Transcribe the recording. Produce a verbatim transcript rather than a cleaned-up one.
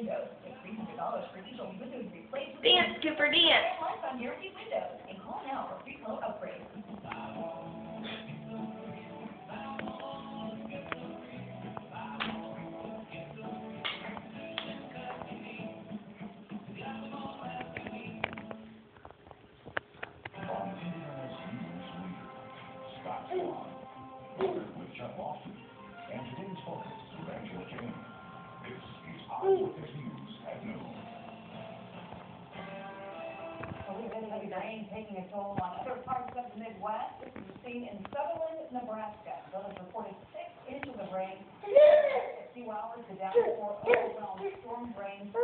Windows. Get three hundred dollars for each old window you replace with Dance, Cooper, dance. life on Guaranteed Windows. And call now for free color upgrade. With Chuck Lawson. And today's focus with Angela Kane. This is Eyewitness News at noon. Well, we've been heavy rain taking a toll on other parts of the Midwest. This is seen in Sutherland, Nebraska. Those reported six inches of rain. A few hours, the downpour overwhelmed storm drains